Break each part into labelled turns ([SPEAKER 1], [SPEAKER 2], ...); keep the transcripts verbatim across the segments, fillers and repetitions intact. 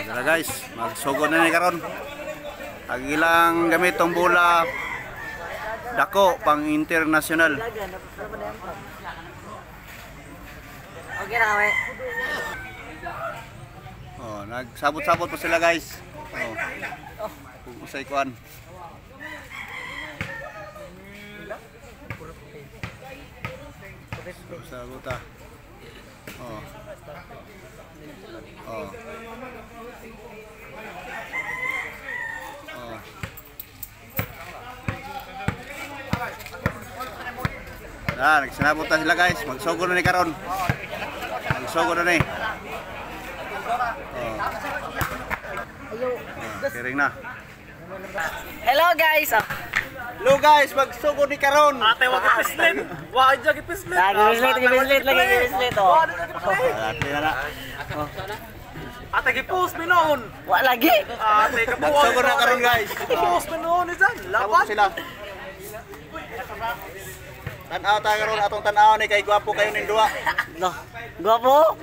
[SPEAKER 1] Tara guys, magsugod na ni karon. Agilang gamit tong bola dako pang international.
[SPEAKER 2] Okay na kami.
[SPEAKER 1] Oh, nagsabot-sabot pa sila guys. Oh. Kung usay kuan. Sabot ah. Oh. Oh. Oh. Nah, nagsinabot na sila guys. Magsugod na ni karon. Magsugod na ni. Oh. Oh, kiring na.
[SPEAKER 2] Hello guys.
[SPEAKER 1] Hello guys, magsugod ni karon.
[SPEAKER 3] Ate, wag ipislit. Wag dyan ipislit.
[SPEAKER 2] Lagi ipislit, ipislit, lagi ipislit. Oh.
[SPEAKER 1] Ate na na. Oh.
[SPEAKER 3] Ate, gipost mi noon.
[SPEAKER 2] Wa lagi.
[SPEAKER 3] Ate, kabuhay.
[SPEAKER 1] Magsugod na karon guys.
[SPEAKER 3] Gipost mi noon dyan.
[SPEAKER 1] Sabot
[SPEAKER 3] Laban.
[SPEAKER 1] sila. Tan-aw ta karon atong tan-aw ni kay gwapo kayo ning duha.
[SPEAKER 2] No. Gwapo.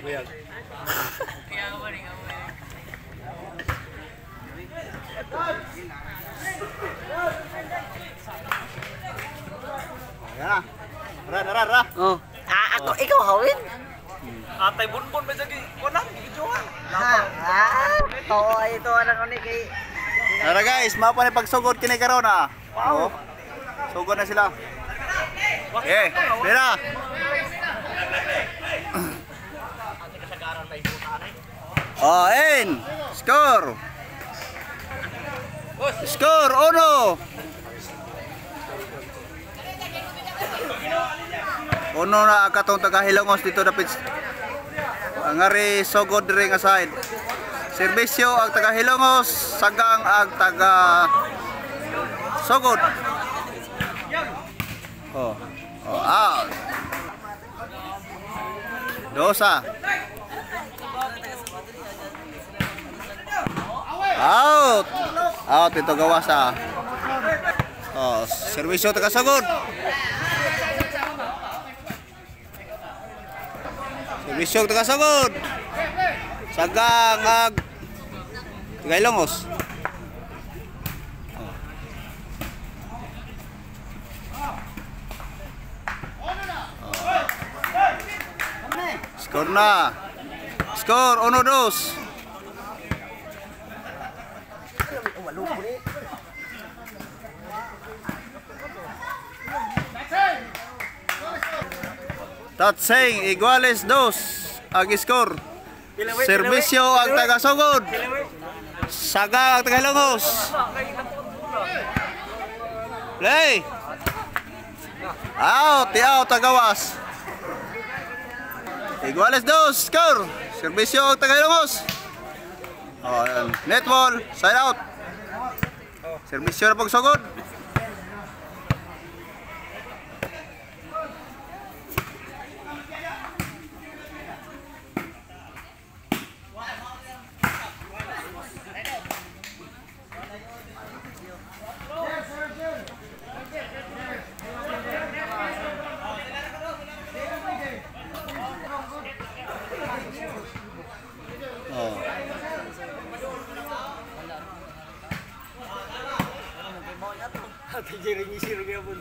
[SPEAKER 1] Ya. Ra ra ra.
[SPEAKER 2] Oh. Ah, ako ikaw hawin.
[SPEAKER 3] Ate, bunbun ba dyan? Wala, gijohan.
[SPEAKER 2] Ha. Ah. Oo, ito ano ni kay.
[SPEAKER 1] Tara guys, mao pa ni pagsugod kini karon ah. Wow. Sugod na sila. Eh, pera. Oh, in. Score. Score uno. Uno na katong taga Hilongos dito dapat ang ari sugod diri nga side. Serbisyo ang taga Hilongos, sagang ang taga sugod. Oh. Oh, out. Dosa. Out. Out ito gawasa. Oh, serbisyo taga sugod. Serbisyo taga sugod. Sagang ag taga Ilongos. Skor na. Skor uno dos. Tatsing iguales dos ang skor. Serbisyo ang taga sugod. Saga ang taga Hilongos. Play. Out, out tagawas. Iguales dos, score. Serbisyo ang taga Hilongos. Oh, net ball, side out. Serbisyo na pagsugod. Oh.
[SPEAKER 3] Ate, jiring isir kaya pun.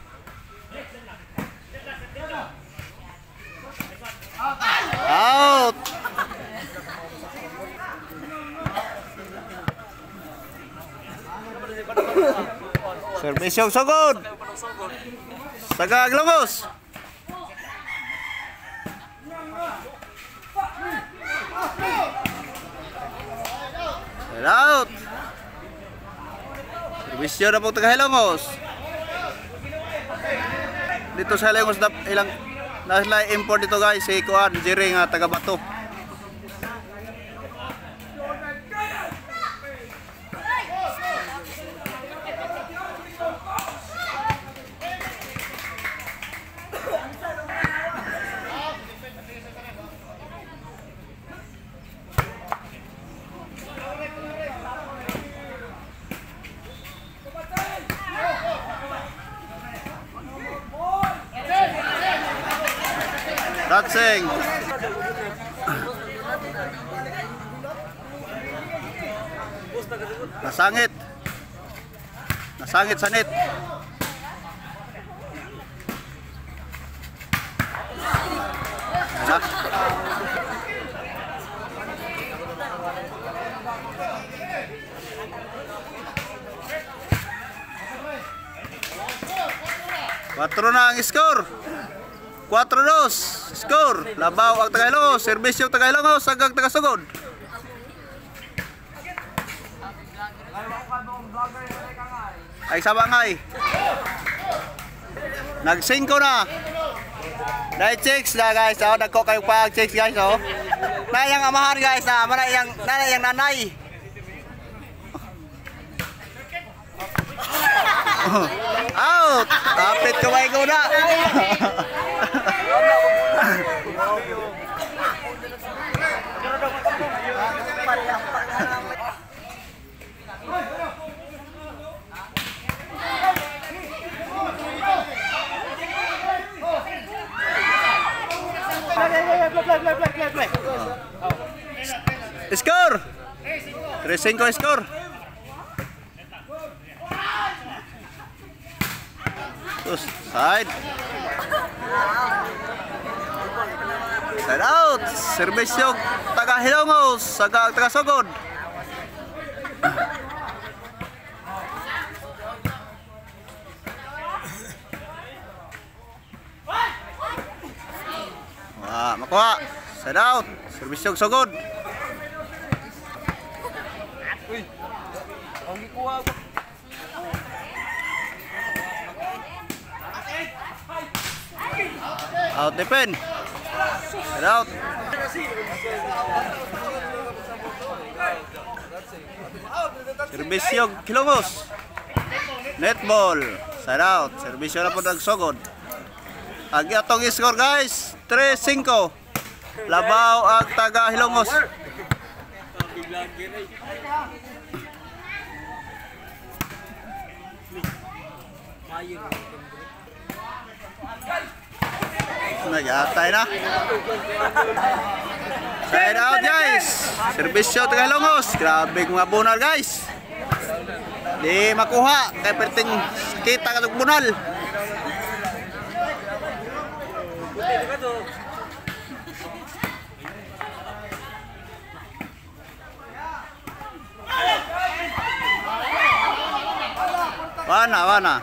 [SPEAKER 1] Out. Serbisyo sugod. Saga Hilongos. Out. Serbisyo na po taga Hilongos. Dito sa Hilongos ilang nasa import dito guys si Kuan Jiri nga taga Bato. Tatsing. Nasangit. Nasangit sa net. Nah. Quatro na ang score. Quatro dos. Score. Labaw ang Tagailongos. Serbisyo ang Tagailongos hanggang tagasugod. Ay sabangay. Nag-singko na. Dahil chicks na guys. Oh, nagko kayo pa chicks guys. Oh. Na yang amahan guys. Na mana yang nanay yang nanay. Out. Kapit kamay ko na. Score. three five score. Terus side. Side out. Serbisyo Tagailongos hanggang tagasugod. Wah, makuha. Side out. Serbisyo sugod.
[SPEAKER 3] Uy. Ang gikuha ko.
[SPEAKER 1] Out defend. Side out. Serbisyo Ilongos. Netball. Side out. Serbisyo na po nagsugod. Agi atong score guys. three five. Labaw ang Tagailongos. Nag-atay na. Side out guys. Serbisyo Tagailongos. Grabe mga bunal guys. Di makuha. Kaya perting kita katong bunal. Wana, wana.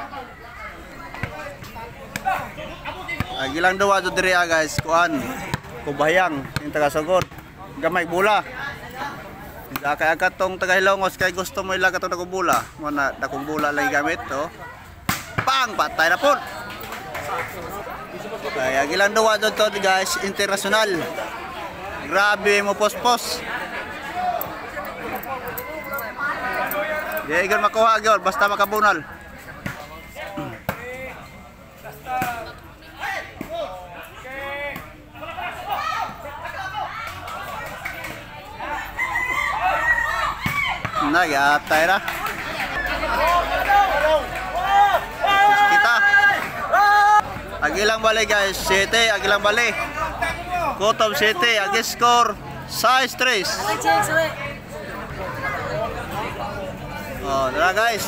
[SPEAKER 1] Agilang duwa to diri guys, kuan. Kubayang yung tagasugod. Gamay bula. Sa kay agad tong Tagailongos kay gusto mo ila katong nagubula. Mo na dakong bula lagi gamit to. Pang patay na pud. Kay agilang duwa to guys, international. Grabe mo pospos. Di igon makuha gyud basta makabunal. Nag-atay na. Kita. Agilang bali guys, City, agilang bali. Kutob City, agi score six three. Oh, dala guys.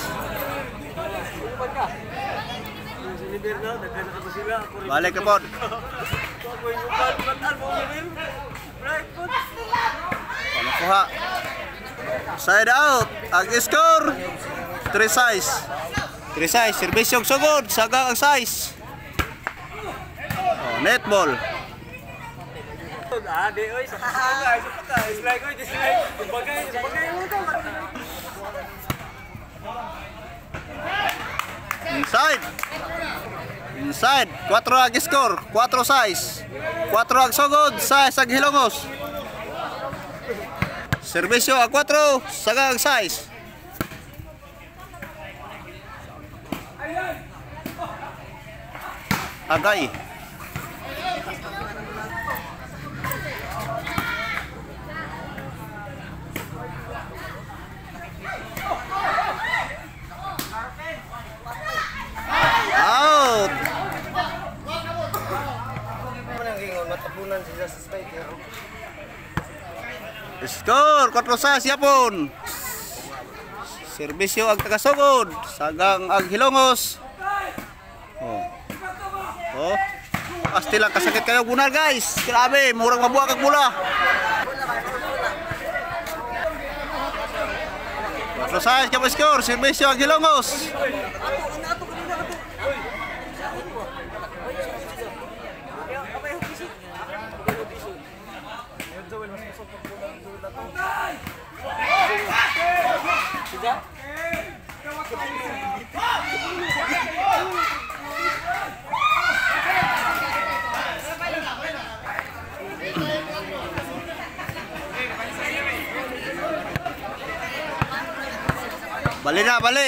[SPEAKER 1] Balik ke pod. Panakuha. Side out. Agi score three six. three six. Serbisyong sugod. Sagang ang size. Oh, netball.
[SPEAKER 3] Ade, oy. Sabagay, sabagay. Slide, oy. Slide. Sabagay, sabagay mo to.
[SPEAKER 1] Inside. Inside. four agi score. four size. four ag sugod. Size ag Hilongos. Serbisyo a four, sagang size. Agay. Out. Score, four sa siapon. Serbisyo ang tagasugod. Sagang ang Hilongos. Oh. Oh. Pasti lang kasakit kayo bunal guys. Grabe, murang mabuha kag bola. Terus saya coba skor, serbisyo ang Hilongos. Bali na, bali.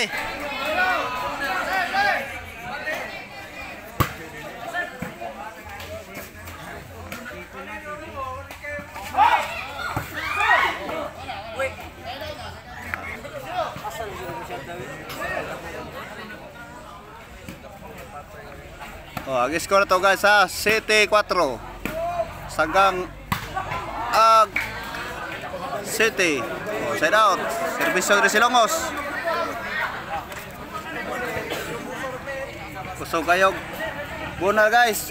[SPEAKER 1] Oh, agi skor to guys ha, City four. Sagang Ag City. Oh, side out. Serbisyo dari Hilongos. Kusog kayo. Bunal guys.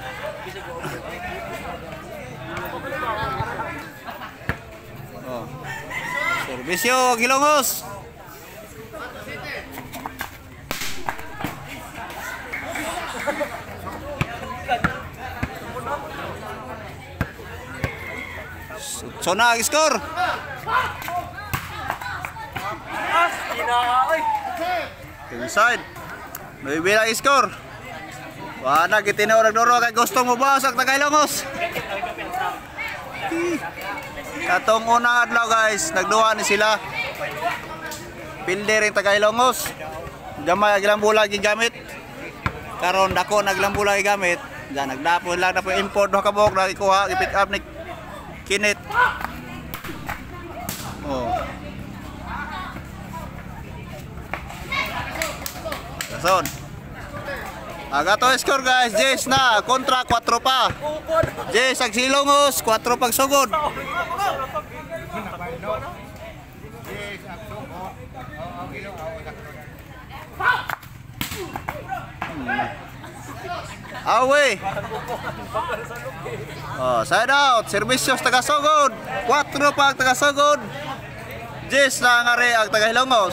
[SPEAKER 1] Oh. Serbisyo Hilongos. Sona ang skor. Inside. May bilang skor. Wala kitinaw nagdoro kay gustong mabawas ang Tagailongos. Katong unang adlaw guys, nagduha ni sila. Pilde ring Tagailongos. Gamay ang ilang bola gigamit. Karon dako naglang bola gigamit. Diyan nagdapo lang na po import do kabok na ikuha i-pick up ni Kinit. Oh. Kason. Aga to score guys, Jess na kontra four pa. Jess ang Hilongos, four pag sugod. Away. Oh, side out. Serbisyo sa tagasugod. four pa ang tagasugod. Jess na nga rin ang Tagailongos.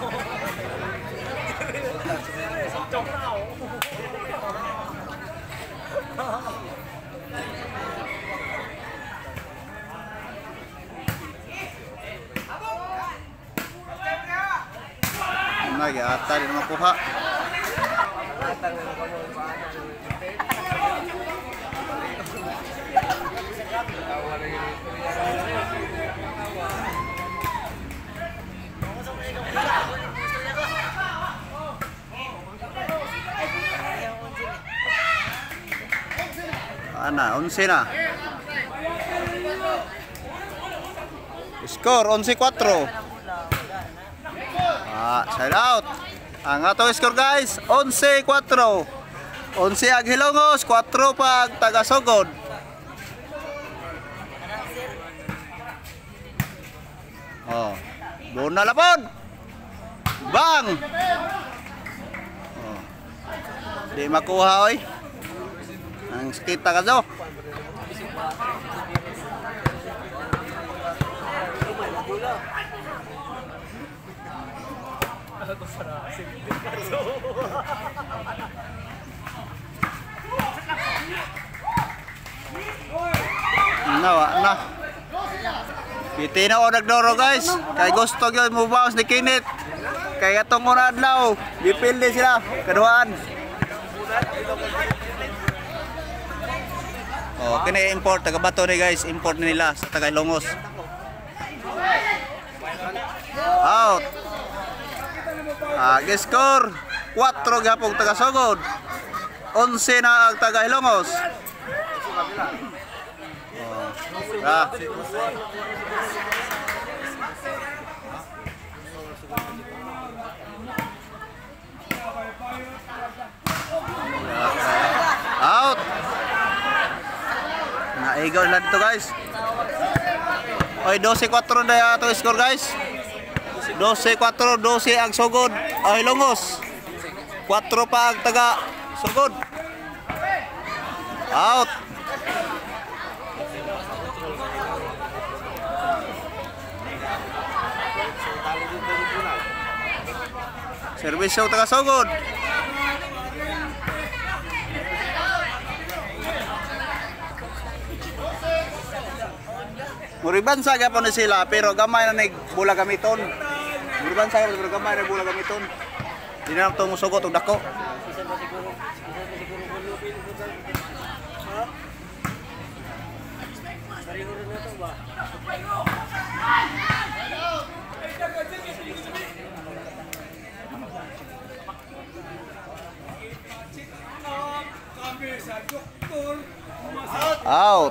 [SPEAKER 1] Lagi ata din makuha. Ana, onse na. Skor onse four. Ah, side out. Ang ato skor guys, onse four. onse ang Hilongos, four pa ang tagasugod. Oh, bola lapon. Bang. Oh. Di makuha oy. Ang kita ka do. Nawa na. Pitina o nagdoro guys. Kay gusto gyud mo bounce ni Kinit. Kay atong una adlaw, dipilde sila kaduaan. Oh, kini import taga Bato ni guys, import nila sa Tagailongos. Out. Ah, score four gapong tagasugod. onse na ang Tagailongos. Oh. Ah. Out. Naigaw lang dito guys. Oy, twelve four na ito score guys. twelve four, twelve ang sugod. Oh, Hilongos. four pa ang taga sugod. Out. Servisyo taga sugod. Muribansa gyapon ni sila pero gamay na nig bola gamiton. Muribansa gyapon pero gamay na bola gamiton. Di na to musugot og dako. Out.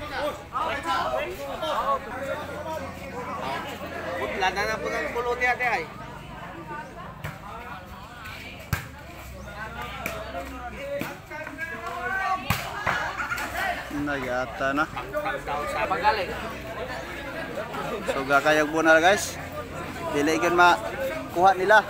[SPEAKER 2] Lada na po ng puluti ate ay.
[SPEAKER 1] Nagata na.
[SPEAKER 2] Sa pagaling.
[SPEAKER 1] So gakayag bunal guys. Dili gyud ma kuha nila.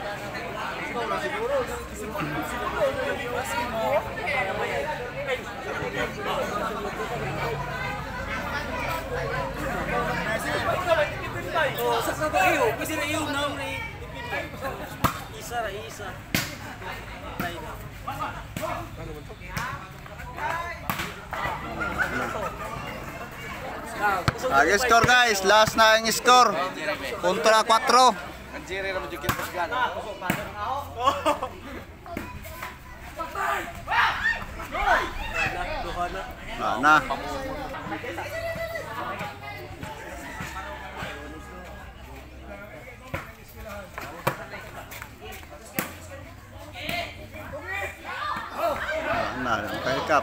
[SPEAKER 3] Oh, sa sa iyo, kasi na iyo na ni isa ra isa.
[SPEAKER 1] Agi score guys, last na ang score. Kontra four.
[SPEAKER 2] Ang jiri ra mo jud kitos gan.
[SPEAKER 1] Na na. Na, kahikap.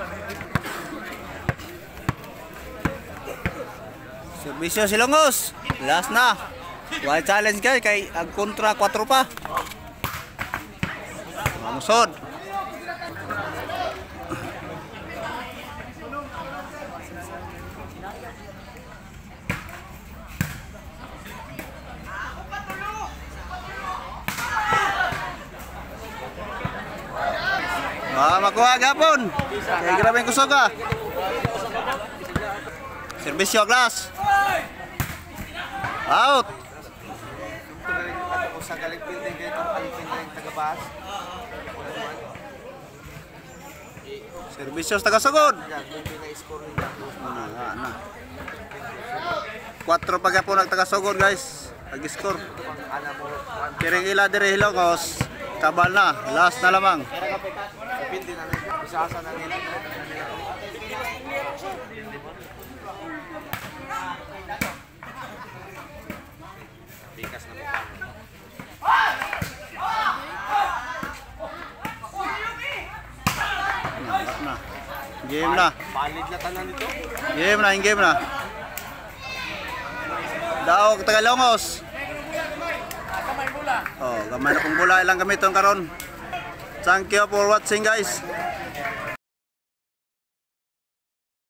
[SPEAKER 1] Servisyo Silongos. Last na. Wild challenge guys kay ang kontra four pa. Mamusod. Ah, makuha gapon. Kay grabe ang kusog ah. Servisyo glass. Out.
[SPEAKER 2] Ako sa galing building dito, palipin na yung tagabas.
[SPEAKER 1] Servisyo sa taga-sugod.
[SPEAKER 2] Yan, yung pina-score nila.
[SPEAKER 1] Na, na, na. four pa gapon ang taga-sugod guys. Ag-score.
[SPEAKER 2] Ana mo,
[SPEAKER 1] Kiring ila diri Hilongos. Kabal na. Last na lamang.
[SPEAKER 2] pindi na nila. Isasa na nila. Bikas na mukha.
[SPEAKER 1] Na, na. Game na.
[SPEAKER 2] Valid na tanan dito.
[SPEAKER 1] Game na, game na. Daog Tagalongos. Oh, gamay na pong bola ilang gamiton karon. Thank you for watching guys.